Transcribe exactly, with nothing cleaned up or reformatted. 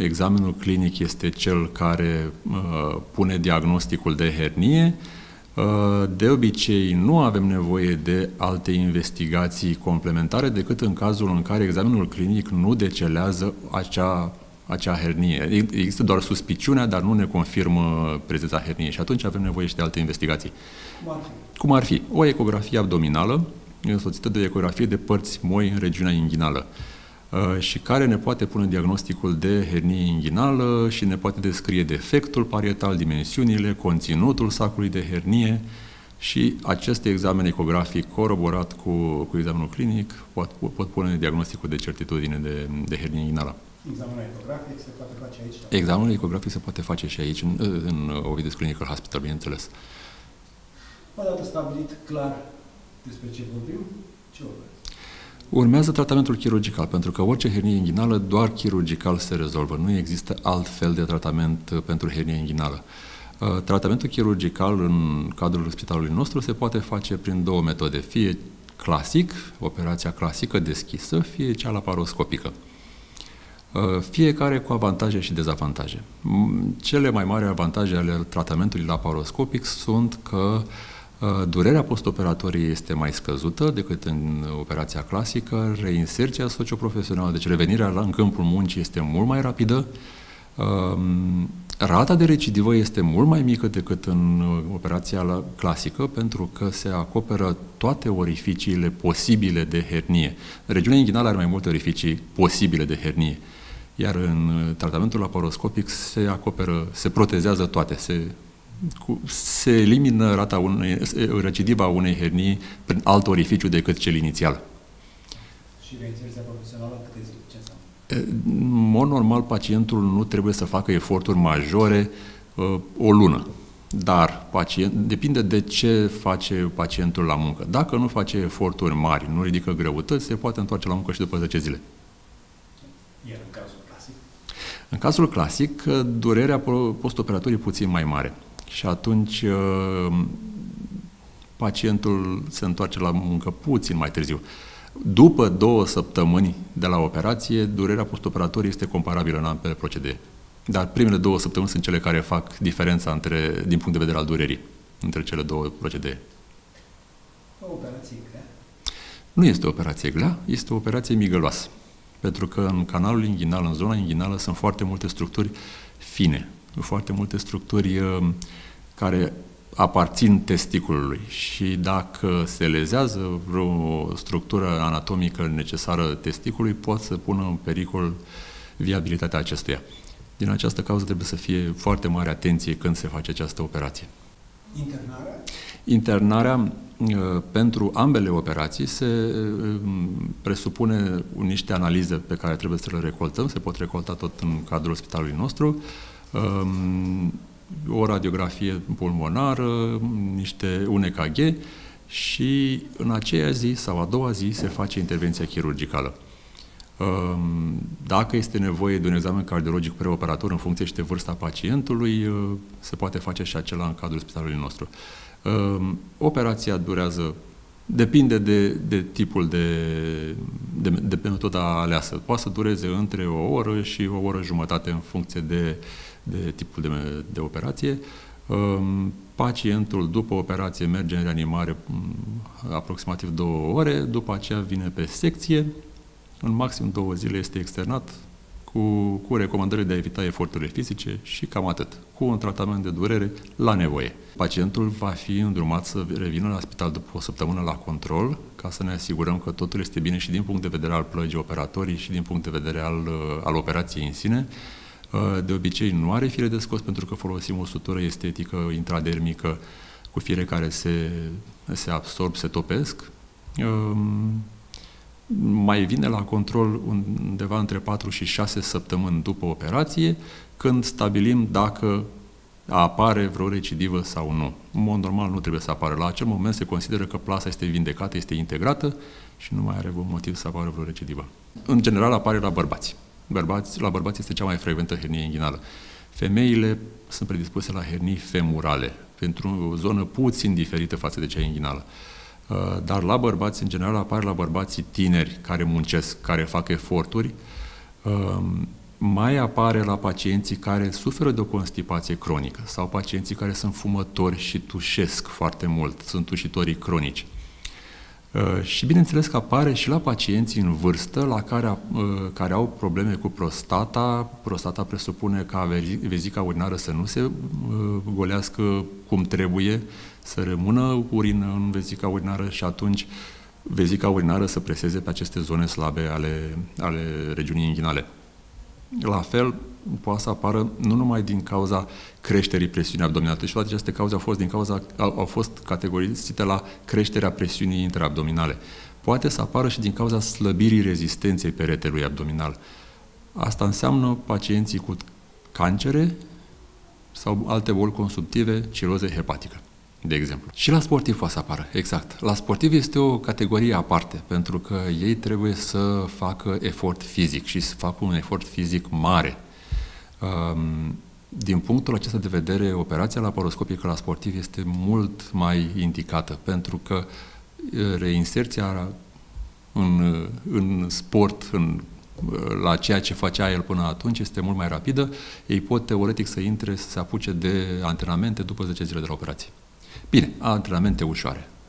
examenul clinic este cel care uh, pune diagnosticul de hernie. Uh, de obicei nu avem nevoie de alte investigații complementare decât în cazul în care examenul clinic nu decelează acea, acea hernie. Există doar suspiciunea, dar nu ne confirmă prezența herniei și atunci avem nevoie și de alte investigații. Cum ar fi? Cum ar fi? O ecografie abdominală însoțită de o ecografie de părți moi în regiunea inghinală și care ne poate pune diagnosticul de hernie inghinală și ne poate descrie defectul parietal, dimensiunile, conținutul sacului de hernie și acest examen ecografic coroborat cu, cu examenul clinic pot, pot pune diagnosticul de certitudine de, de hernie inghinală. Examenul ecografic se poate face aici? Examenul ecografic se poate face și aici, în, în Ovidus Clinical Hospital, bineînțeles. Odată stabilit clar despre ce vorbim, ce urmează? Urmează tratamentul chirurgical, pentru că orice hernie inghinală doar chirurgical se rezolvă. Nu există alt fel de tratament pentru hernie inghinală. Tratamentul chirurgical în cadrul spitalului nostru se poate face prin două metode, fie clasic, operația clasică deschisă, fie cea laparoscopică. Fiecare cu avantaje și dezavantaje. Cele mai mari avantaje ale tratamentului laparoscopic sunt că durerea postoperatorie este mai scăzută decât în operația clasică, reinserția socioprofesională, deci revenirea în câmpul muncii este mult mai rapidă, rata de recidivă este mult mai mică decât în operația clasică, pentru că se acoperă toate orificiile posibile de hernie. Regiunea inghinală are mai multe orificii posibile de hernie, iar în tratamentul laparoscopic se acoperă, se protezează toate, se Cu, se elimină rata unei, recidiva unei hernii prin alt orificiu decât cel inițial. Și reinserția profesională câte zile? Ce înseamnă? În mod normal, pacientul nu trebuie să facă eforturi majore uh, o lună. Dar pacient, depinde de ce face pacientul la muncă. Dacă nu face eforturi mari, nu ridică greutăți, se poate întoarce la muncă și după zece zile. Iar în cazul clasic? În cazul clasic, durerea postoperatorie e puțin mai mare. Și atunci pacientul se întoarce la muncă puțin mai târziu. După două săptămâni de la operație, durerea postoperatorie este comparabilă în ambele procedee. Dar primele două săptămâni sunt cele care fac diferența între, din punct de vedere al durerii între cele două procedee. O operație grea? Nu este o operație grea, este o operație migăloasă. Pentru că în canalul inghinal, în zona inghinală, sunt foarte multe structuri fine, foarte multe structuri uh, care aparțin testiculului și dacă se lezează vreo structură anatomică necesară testiculului, pot să pună în pericol viabilitatea acestuia. Din această cauză trebuie să fie foarte mare atenție când se face această operație. Internarea? Internarea uh, pentru ambele operații se uh, presupune niște analize pe care trebuie să le recoltăm, se pot recolta tot în cadrul spitalului nostru, um, o radiografie pulmonară, niște, un E K G și în aceea zi sau a doua zi se face intervenția chirurgicală. Um, dacă este nevoie de un examen cardiologic preoperator în funcție și de vârsta pacientului, uh, se poate face și acela în cadrul spitalului nostru. Um, operația durează, depinde de, de tipul de, de, de metoda aleasă. Poate să dureze între o oră și o oră jumătate în funcție de, de tipul de, de operație. Um, pacientul după operație merge în reanimare um, aproximativ două ore, după aceea vine pe secție, în maxim două zile este externat cu, cu recomandări de a evita eforturile fizice și cam atât, cu un tratament de durere la nevoie. Pacientul va fi îndrumat să revină la spital după o săptămână la control, ca să ne asigurăm că totul este bine și din punct de vedere al plăgii operatorii și din punct de vedere al, al operației în sine. De obicei nu are fire de scos pentru că folosim o sutură estetică intradermică cu fire care se, se absorb, se topesc. Mai vine la control undeva între patru și șase săptămâni după operație, când stabilim dacă apare vreo recidivă sau nu. În mod normal nu trebuie să apară. La acel moment se consideră că plasa este vindecată, este integrată și nu mai are vreun motiv să apară vreo recidivă. În general apare la bărbați. Bărbați la bărbați este cea mai frecventă hernie inghinală. Femeile sunt predispuse la hernii femurale, pentru o zonă puțin diferită față de cea inghinală. Dar la bărbați, în general, apare la bărbații tineri care muncesc, care fac eforturi. mai apare la pacienții care suferă de o constipație cronică sau pacienții care sunt fumători și tușesc foarte mult, sunt tușitorii cronici. Uh, și bineînțeles că apare și la pacienții în vârstă la care, uh, care au probleme cu prostata. Prostata presupune ca vezica urinară să nu se uh, golească cum trebuie, să rămână urină în vezica urinară și atunci vezica urinară să preseze pe aceste zone slabe ale, ale regiunii inghinale. La fel, poate să apară nu numai din cauza creșterii presiunii abdominale, și toate aceste cauze au fost, din cauza, au, au fost categorizate la creșterea presiunii intraabdominale. Poate să apară și din cauza slăbirii rezistenței peretelui abdominal. Asta înseamnă pacienții cu cancere sau alte boli consumptive, ciroză hepatică, de exemplu. Și la sportiv poate să apară, exact. La sportiv este o categorie aparte, pentru că ei trebuie să facă efort fizic și să facă un efort fizic mare. Din punctul acesta de vedere, operația laparoscopică la sportiv este mult mai indicată, pentru că reinserția în, în sport, în, la ceea ce facea el până atunci, este mult mai rapidă. Ei pot teoretic să intre, să se apuce de antrenamente după zece zile de la operație. Bine, antrenamente ușoare.